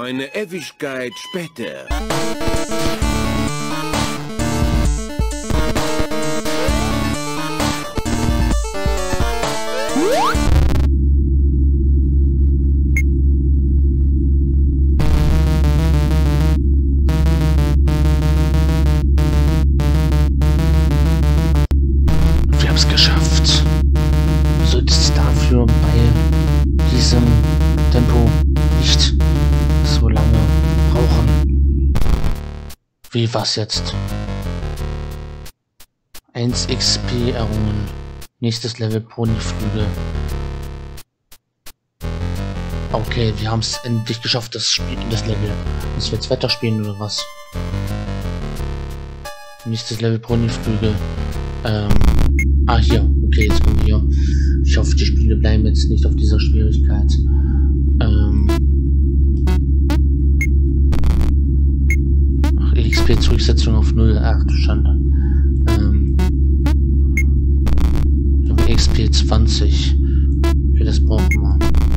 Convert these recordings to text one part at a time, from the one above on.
Eine Ewigkeit später. Wir haben es geschafft. Du solltest dafür bei diesem Tempo nicht so lange brauchen. Wie war's jetzt? 1 XP errungen. Nächstes Level Poniflügel. Okay, wir haben es endlich geschafft, das Level. Müssen wir jetzt weiterspielen oder was? Nächstes Level Poniflügel. Hier. Okay, jetzt kommen wir hier. Ich hoffe, die Spiele bleiben jetzt nicht auf dieser Schwierigkeit. XP-Zurücksetzung auf 0. Ach du Schande. XP 20. Okay, das brauchen wir.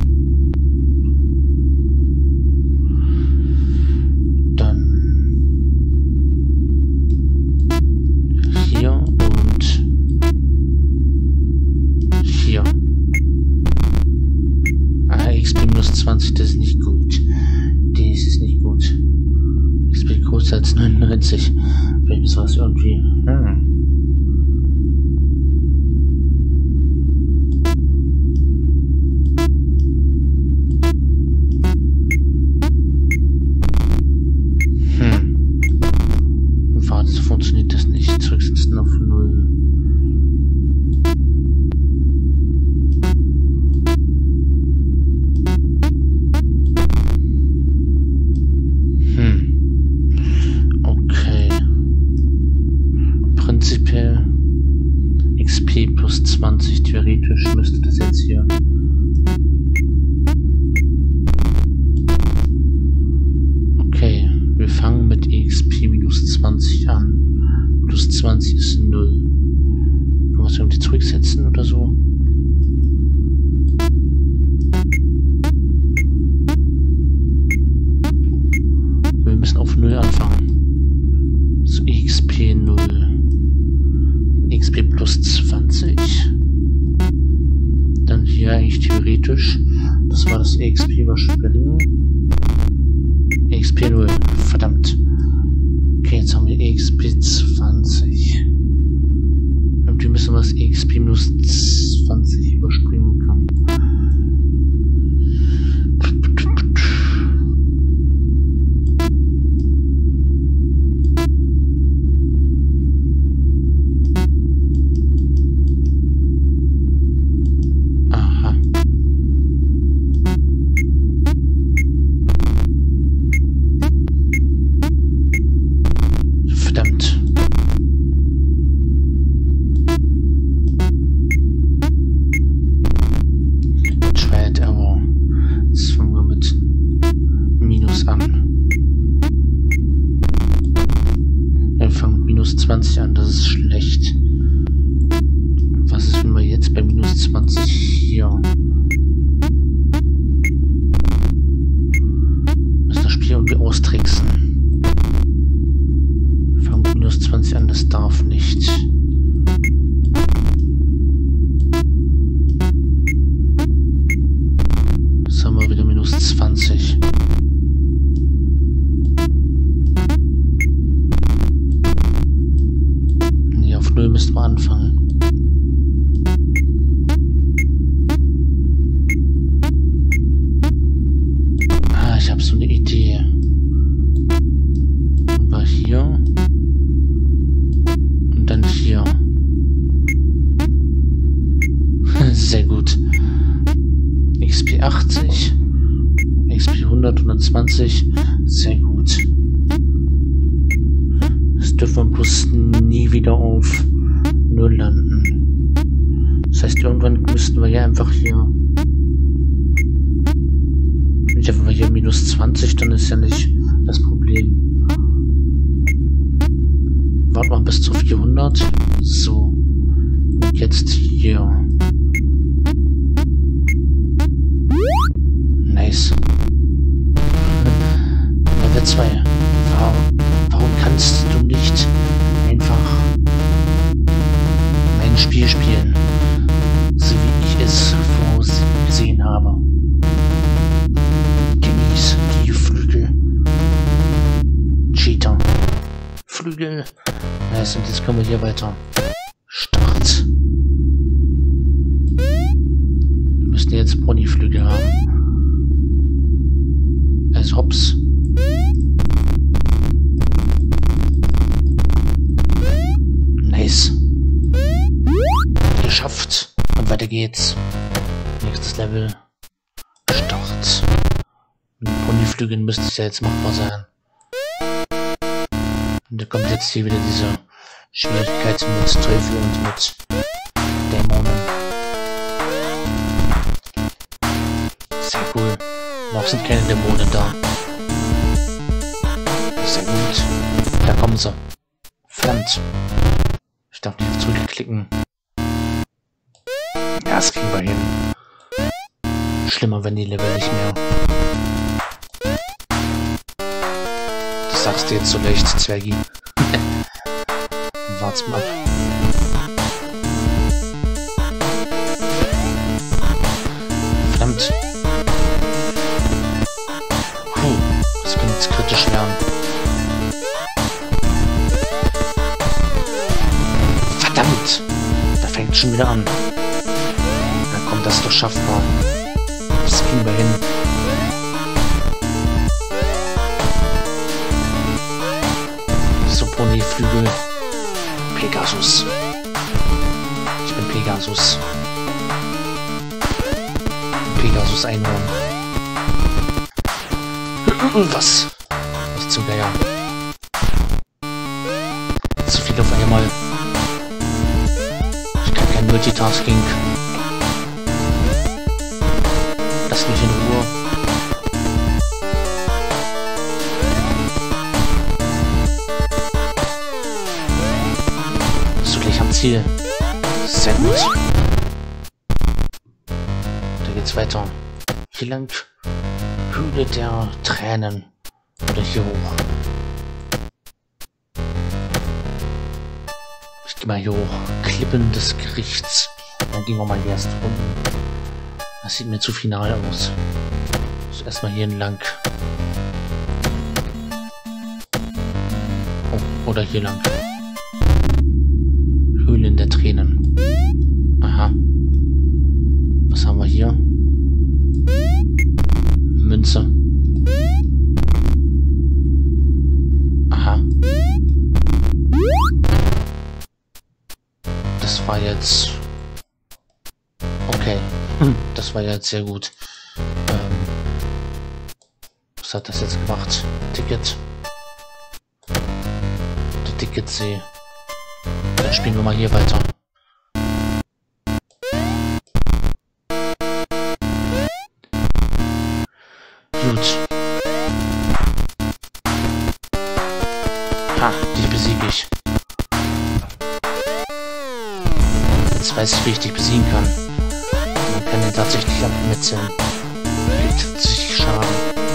Dann hier und hier. XP minus 20, das ist nicht gut. Das ist nicht gut. XP größer als 99. Vielleicht ist was irgendwie. Warte, so funktioniert das nicht. Zurücksetzen auf 0. Okay. Prinzipiell XP plus 20, theoretisch müsste das jetzt hier. Okay, wir fangen mit XP minus 20 an. Plus 20 ist 0. Können wir es irgendwie zurücksetzen oder so? Wir müssen auf 0 anfangen. So, XP 0. XP plus 20. Dann hier eigentlich theoretisch. Das war das XP überspringen. XP 0. Verdammt. Okay, jetzt haben wir XP 20. Irgendwie müssen wir das XP minus 20 überspringen können. An, das ist schlecht. Was ist, wenn wir jetzt bei minus 20 hier? Müssen das Spiel irgendwie austricksen. Fangen mit minus 20 an, das darf nicht. Jetzt haben wir wieder minus 20. Auf 0 müssen wir anfangen. Ich habe so eine Idee. Und war hier. Und dann hier. Sehr gut. XP 80. XP 100, 120. Sehr gut. Das dürfen wir bloß nie wieder auf 0 landen. Das heißt, irgendwann müssten wir ja einfach hier. Wenn wir hier minus 20, dann ist ja nicht das Problem. Warten wir bis zu 400. So. Und jetzt hier. Nice. Level 2. Warum kannst du nicht einfach mein Spiel spielen, so wie ich es vorgesehen habe? Genieß die Flügel. Cheater. Flügel. Nice, und jetzt kommen wir hier weiter. Start. Wir müssen jetzt Ponyflügel haben. Also hops. Nice. Geschafft. Und weiter geht's. Nächstes Level. Start. Mit Ponyflügeln müsste es ja jetzt machbar sein. Und da kommt jetzt hier wieder diese Schwierigkeit mit Teufel und mit Dämonen. Sehr cool. Noch sind keine Dämonen da. Sehr gut. Da kommen sie. Verdammt. Ich darf nicht zurückklicken. Ja, das kriegen wir hin. Schlimmer, wenn die Level nicht mehr. Das sagst du jetzt so leicht, Zwergi. Wart's mal ab. Verdammt. Das kann jetzt kritisch werden. Verdammt! Da fängt schon wieder an. Na komm, das ist doch schaffbar. Das kriegen wir hin. So, Ponyflügel. Pegasus. Ich bin Pegasus. Pegasus Einhorn. Was? Nicht zum Geier. Zu viel auf einmal. Ich kann kein Multitasking. Lass mich in Ruhe. Bist du gleich am Ziel? Sehr gut. Da geht's weiter. Hier lang. Höhle der Tränen. Oder hier hoch. Ich gehe mal hier hoch. Klippen des Gerichts. Dann gehen wir mal erst unten. Das sieht mir zu final aus. Also erstmal hier entlang. Oh, oder hier lang. Höhlen der Tränen. Aha. Was haben wir hier? Münze. Aha. Das war jetzt... Okay. Das war jetzt sehr gut. Was hat das jetzt gemacht? Ticket. Der Ticketsee. Dann spielen wir mal hier weiter. Gut. Ha, die besiege ich. Jetzt weiß ich, wie ich dich besiegen kann. Man kann den tatsächlich abmetzeln. Kriegt tatsächlich Schaden.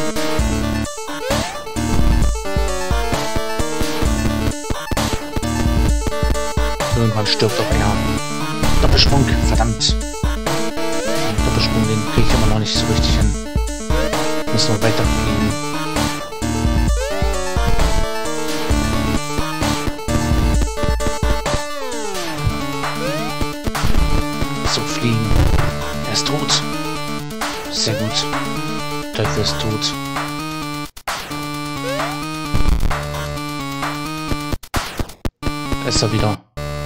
Irgendwann stirbt auch er. Doppelsprung, verdammt. Doppelsprung, den kriege ich immer noch nicht so richtig hin. Müssen wir weiterfliegen. So, fliegen. Er ist tot. Sehr gut. Teufel ist tot. Da ist er wieder.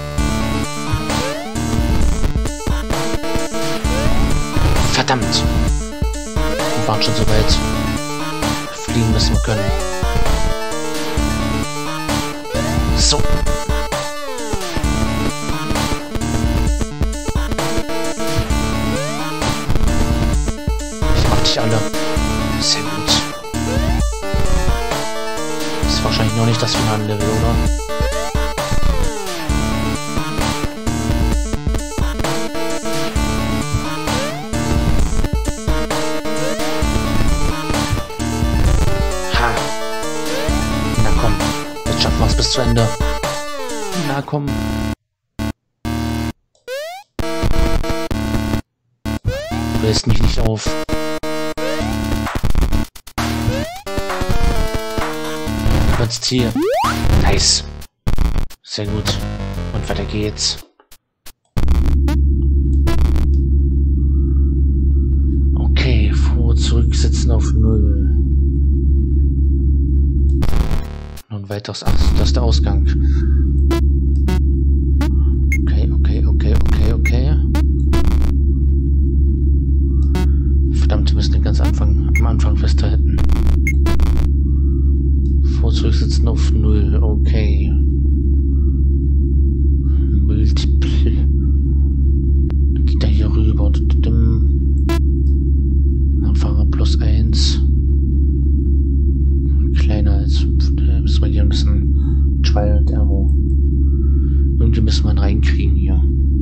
Verdammt! Wir waren schon so weit. Fliegen müssen wir können. So. Ich mach dich alle. Sehr gut. Das ist wahrscheinlich noch nicht das finale Level, oder? mach's bis zu Ende. Na komm. Du hältst mich nicht auf. Ans Ziel. Nice. Sehr gut. Und weiter geht's. Okay, vor, zurück, sitzen auf 0. Nun weiteres. Ach, das ist der Ausgang. Okay. Verdammt, wir müssen den ganz am Anfang festhalten. Zurücksitzen auf 0, okay. Multiple. Dann geht er hier rüber. Dann Fahrer plus 1. Kleiner als 5. Da müssen wir hier ein bisschen Trial and Error. Irgendwie müssen wir ihn reinkriegen hier.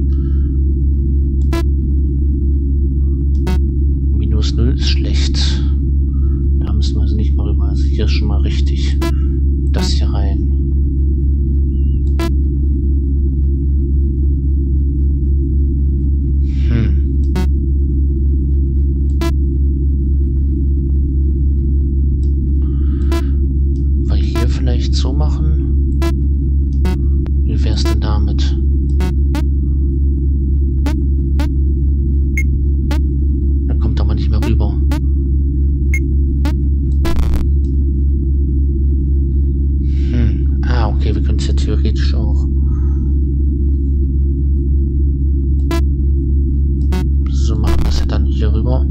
Minus 0 ist schlecht. Da müssen wir also nicht mal rüber. Also hier ist schon mal richtig. Das hier rein. Wir hier vielleicht so machen? Wie wär's denn damit? Da kommt aber nicht mehr rüber. Okay, wir können es ja theoretisch auch so machen, dass er dann hier rüber.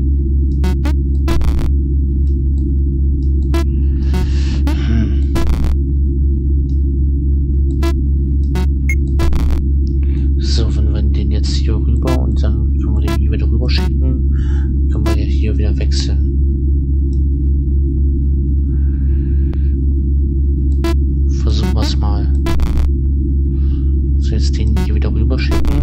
So, wenn wir den jetzt hier rüber und dann können wir den hier wieder rüber schicken, können wir ja hier wieder wechseln. Versuchen wir es mal. So, jetzt den hier wieder rüber schicken.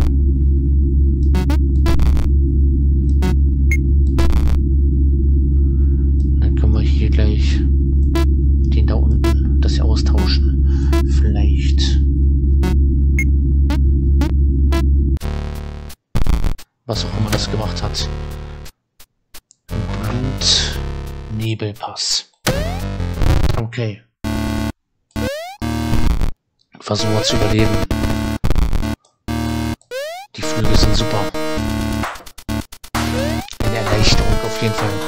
Dann können wir hier gleich den da unten, das hier austauschen. Vielleicht. Was auch immer das gemacht hat. Blut-Nebelpass. Okay. Versuchen wir zu überleben. Die Flügel sind super. Eine Erleichterung auf jeden Fall.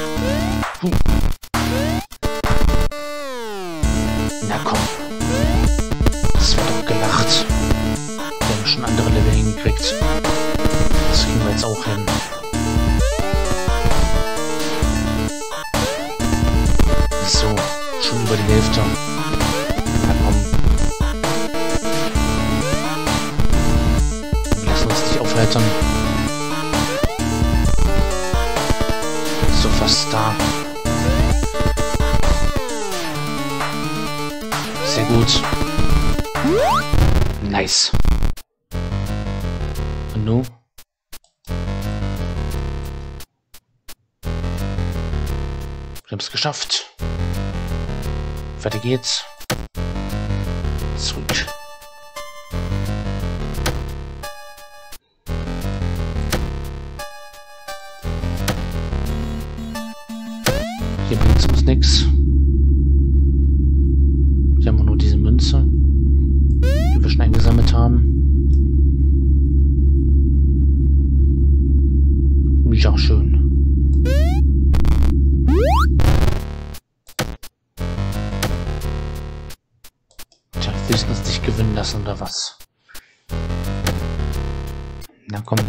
Na komm. Das wird doch gelacht. Wir haben schon andere Level hingekriegt. Das kriegen wir jetzt auch hin. So, schon über die Hälfte. Na komm. Aufhalten. So fast da. Sehr gut. Nice. Und nun? Wir haben es geschafft. Weiter geht's. Zurück. Hier bringt es uns nichts. Hier haben wir nur diese Münze, die wir schon eingesammelt haben. Ja, schön. Tja, willst du uns nicht gewinnen lassen oder was? Na komm.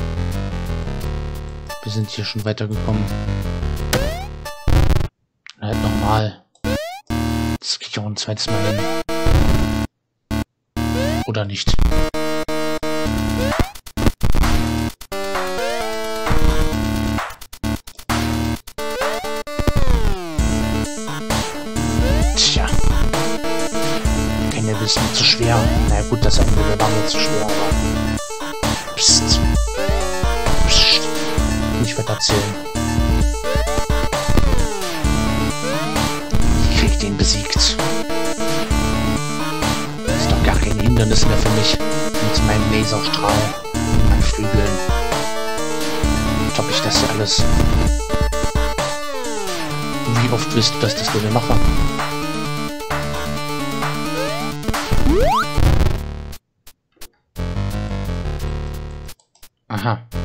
Wir sind hier schon weitergekommen. Halt nochmal. Das krieg ich auch ein zweites Mal hin. Oder nicht. Tja. Kein Level ist mir zu schwer. Naja gut, das Ende war mir zu schwer, aber... Psst. Psst. Nicht weiter erzählen. Ich krieg den besiegt. Hindernisse mehr für mich. Mit meinem Laserstrahl, meinen Flügeln. Toppe ich das hier alles. Wie oft willst du, dass das mit mir mache? Aha.